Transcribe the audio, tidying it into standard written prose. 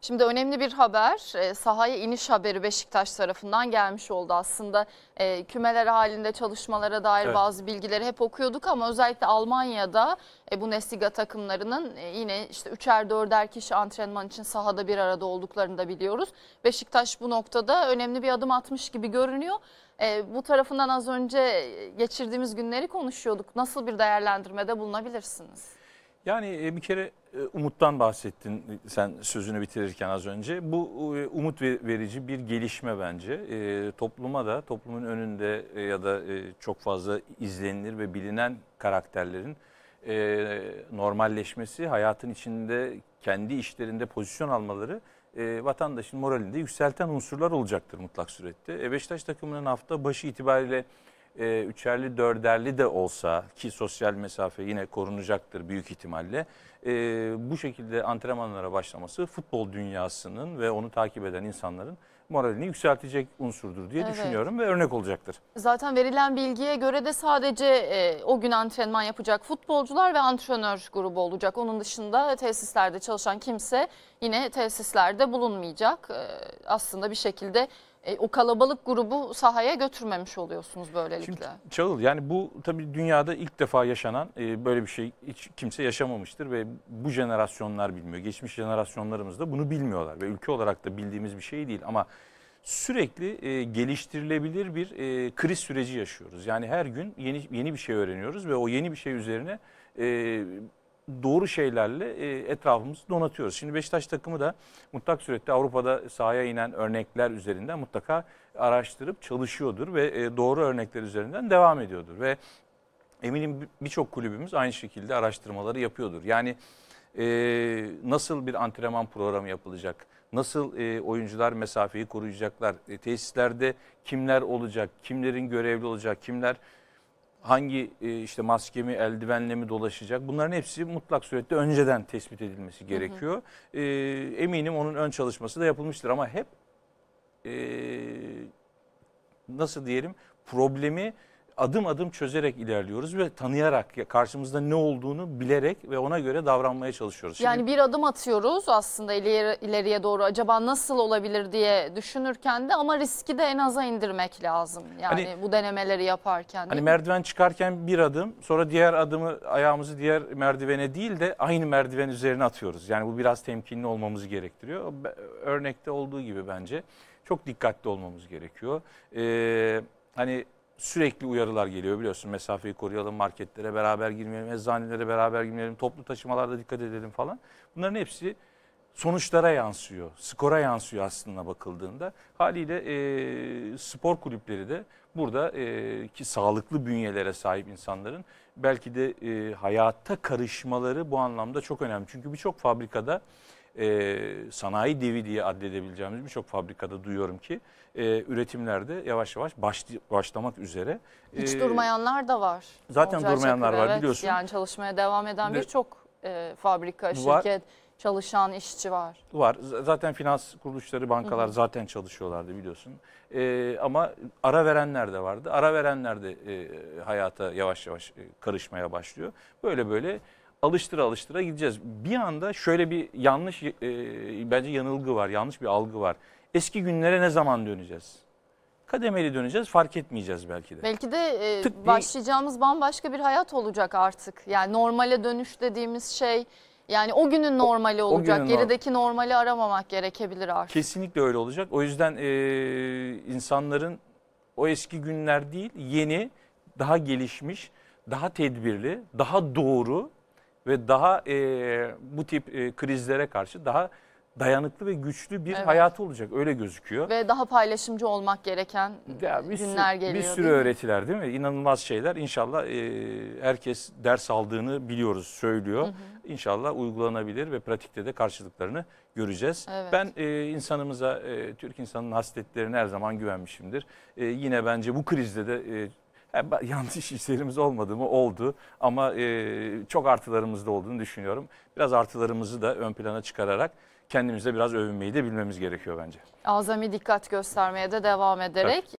Şimdi önemli bir haber, sahaya iniş haberi Beşiktaş tarafından gelmiş oldu aslında. Kümeler halinde çalışmalara dair Evet. bazı bilgileri hep okuyorduk ama özellikle Almanya'da Bundesliga takımlarının yine işte üçer dörder kişi antrenman için sahada bir arada olduklarını da biliyoruz. Beşiktaş bu noktada önemli bir adım atmış gibi görünüyor. Bu tarafından az önce geçirdiğimiz günleri konuşuyorduk. Nasıl bir değerlendirmede bulunabilirsiniz? Yani bir kere umuttan bahsettin sen sözünü bitirirken az önce. Bu umut verici bir gelişme bence. Topluma da, toplumun önünde ya da çok fazla izlenilir ve bilinen karakterlerin normalleşmesi, hayatın içinde kendi işlerinde pozisyon almaları vatandaşın moralinde yükselten unsurlar olacaktır mutlak surette. Beşiktaş takımının hafta başı itibariyle üçerli dörderli de olsa ki sosyal mesafe yine korunacaktır büyük ihtimalle. Bu şekilde antrenmanlara başlaması futbol dünyasının ve onu takip eden insanların moralini yükseltecek unsurdur diye düşünüyorum ve örnek olacaktır. Zaten verilen bilgiye göre de sadece o gün antrenman yapacak futbolcular ve antrenör grubu olacak. Onun dışında tesislerde çalışan kimse yine tesislerde bulunmayacak. Aslında bir şekilde o kalabalık grubu sahaya götürmemiş oluyorsunuz böylelikle. Şimdi Çağıl, yani bu tabii dünyada ilk defa yaşanan böyle bir şey hiç kimse yaşamamıştır ve bu jenerasyonlar bilmiyor. Geçmiş jenerasyonlarımız da bunu bilmiyorlar ve ülke olarak da bildiğimiz bir şey değil ama sürekli geliştirilebilir bir kriz süreci yaşıyoruz. Yani her gün yeni bir şey öğreniyoruz ve o yeni bir şey üzerine doğru şeylerle etrafımızı donatıyoruz. Şimdi Beşiktaş takımı da mutlak surette Avrupa'da sahaya inen örnekler üzerinden mutlaka araştırıp çalışıyordur ve doğru örnekler üzerinden devam ediyordur. Ve eminim birçok kulübümüz aynı şekilde araştırmaları yapıyordur. Yani nasıl bir antrenman programı yapılacak, nasıl oyuncular mesafeyi koruyacaklar, tesislerde kimler olacak, kimlerin görevli olacak, kimler hangi işte maske mi, eldivenle mi dolaşacak, bunların hepsi mutlak surette önceden tespit edilmesi gerekiyor. Eminim onun ön çalışması da yapılmıştır ama hep nasıl diyelim, problemi adım adım çözerek ilerliyoruz ve tanıyarak, karşımızda ne olduğunu bilerek ve ona göre davranmaya çalışıyoruz. Yani bir adım atıyoruz aslında ileriye doğru, acaba nasıl olabilir diye düşünürken de ama riski de en aza indirmek lazım. Yani hani, bu denemeleri yaparken. Hani merdiven çıkarken bir adım, sonra diğer adımı, ayağımızı diğer merdivene değil de aynı merdiven üzerine atıyoruz. Yani bu biraz temkinli olmamızı gerektiriyor. Örnekte olduğu gibi bence çok dikkatli olmamız gerekiyor. Hani sürekli uyarılar geliyor, biliyorsun, mesafeyi koruyalım, marketlere beraber girmeyelim, eczanelere beraber girmeyelim, toplu taşımalarda dikkat edelim falan. Bunların hepsi sonuçlara yansıyor, skora yansıyor aslında bakıldığında. Haliyle spor kulüpleri de burada ki sağlıklı bünyelere sahip insanların belki de hayata karışmaları bu anlamda çok önemli. Çünkü birçok fabrikada sanayi devi diye addedebileceğimiz birçok fabrikada duyuyorum ki üretimlerde yavaş yavaş başlamak üzere. Hiç durmayanlar da var. Zaten Olcay durmayanlar Çakır, var, evet. biliyorsun. Yani çalışmaya devam eden birçok fabrika, şirket, çalışan işçi var. Var. Zaten finans kuruluşları, bankalar zaten çalışıyorlardı, biliyorsun. Ama ara verenler de vardı. Ara verenler de hayata yavaş yavaş karışmaya başlıyor. Böyle böyle alıştıra alıştıra gideceğiz. Bir anda şöyle bir yanlış bence yanılgı var, yanlış bir algı var. Eski günlere ne zaman döneceğiz? Kademeli döneceğiz, fark etmeyeceğiz belki de. Belki de başlayacağımız bambaşka bir hayat olacak artık. Yani normale dönüş dediğimiz şey, yani o günün normali olacak. Gerideki normali aramamak gerekebilir artık. Kesinlikle öyle olacak. O yüzden insanların o eski günler değil, yeni, daha gelişmiş, daha tedbirli, daha doğru ve daha bu tip krizlere karşı daha dayanıklı ve güçlü bir hayatı olacak. Öyle gözüküyor. Ve daha paylaşımcı olmak gereken günler geliyor. Bir sürü öğretiler, değil mi? İnanılmaz şeyler. İnşallah herkes ders aldığını biliyoruz, söylüyor. İnşallah uygulanabilir ve pratikte de karşılıklarını göreceğiz. Evet. Ben insanımıza, Türk insanının hasletlerine her zaman güvenmişimdir. Yine bence bu krizde de yanlış işlerimiz olmadı mı? Oldu. Ama çok artılarımız da olduğunu düşünüyorum. Biraz artılarımızı da ön plana çıkararak kendimize biraz övünmeyi de bilmemiz gerekiyor bence. Azami dikkat göstermeye de devam ederek.